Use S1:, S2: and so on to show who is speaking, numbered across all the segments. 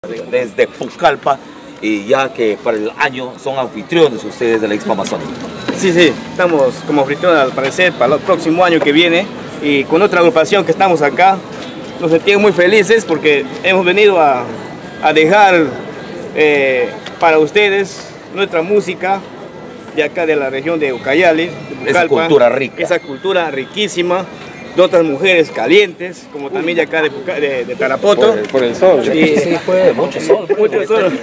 S1: Desde Pucallpa, y ya que para el año son anfitriones ustedes de la Expo Amazónica.
S2: Sí, estamos como anfitriones al parecer para el próximo año que viene, y con otra agrupación que estamos acá. Nos sentimos muy felices porque hemos venido a dejar para ustedes nuestra música de acá de la región de Ucayali, de Pucallpa,
S1: esa cultura rica.
S2: Esa cultura riquísima, de otras mujeres calientes, como también de acá de Tarapoto.
S3: Por el sol.
S1: Sí, fue mucho sol.
S2: Mucho sol.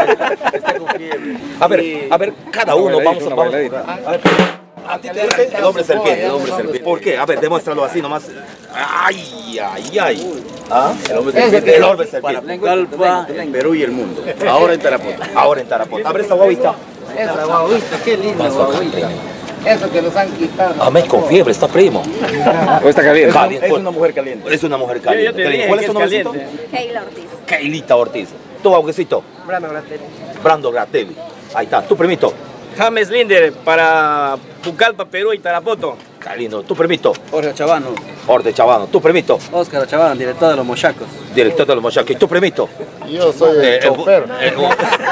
S1: A ver, cada uno vamos a ver. ¿A ti te dice el hombre serpiente? ¿Por qué? A ver, demuéstralo así nomás. ¡Ay! ¿Ah? El hombre serpiente. El hombre serpiente.
S4: Para Pucallpa, el Perú y el mundo. Ahora en Tarapoto.
S1: Ahora en Tarapoto. A ver esta guavita.
S5: Esa guaguita, qué linda guaguita. Eso que nos han quitado.
S1: Amé con fiebre, está primo.
S3: ¿O está caliente?
S2: Es una mujer caliente.
S1: Es una mujer caliente.
S2: Yo te dije
S1: ¿Cuál
S2: que
S1: es tu
S2: es
S1: nombrecito?
S2: caliente.
S6: Keila Ortiz.
S1: Keilita Ortiz. ¿Tu abuelito?
S5: Brando Gratelli.
S1: Brando Gratelli. Ahí está. ¿Tu primito?
S2: James Linder para Pucallpa, Perú y Tarapoto.
S1: Qué lindo. ¿Tu primito?
S4: Jorge Chavano.
S1: Orde Chavano. ¿Tu primito?
S4: Óscar Chavano, director de los Mochacos.
S1: Director de los Mochacos. ¿Tu primito?
S3: Yo soy el chofer.